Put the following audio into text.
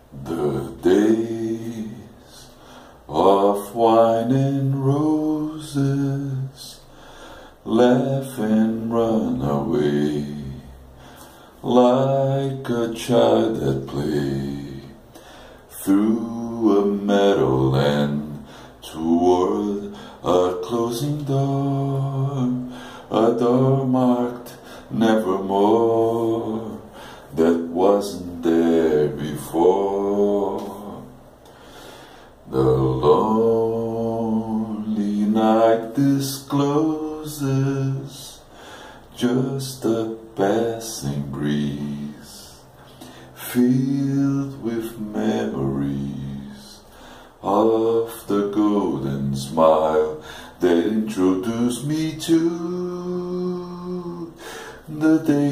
The days of wine and roses, laugh and run away, like a child at play, through a meadowland toward a closing door, a door marked nevermore, that wasn't there before. The lonely night discloses just a passing breeze, filled with memories of the golden smile that introduced me to the day